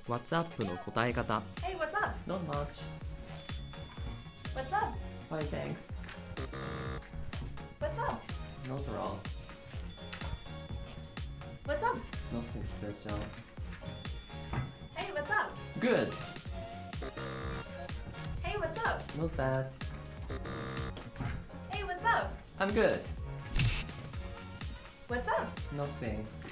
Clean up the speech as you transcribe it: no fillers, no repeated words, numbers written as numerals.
What's up の答え方。 Hey, what's up? Not much. What's up? Fine, thanks. What's up? Not wrong. What's up? Nothing special. Hey, what's up? Good. Hey, what's up? Not bad. Hey, what's up? I'm good. What's up? Nothing.